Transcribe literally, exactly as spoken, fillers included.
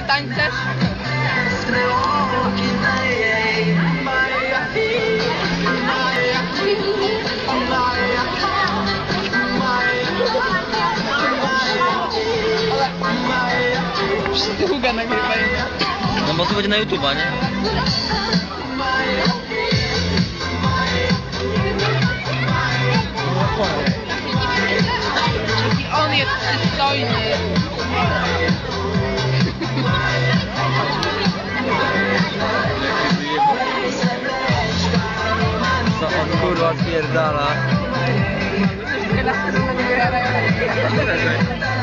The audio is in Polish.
tańczysz? Długa nagrywają. No bo to będzie na YouTube'a, nie? Jaki on jest przystojny. Co on kurwa spierdala?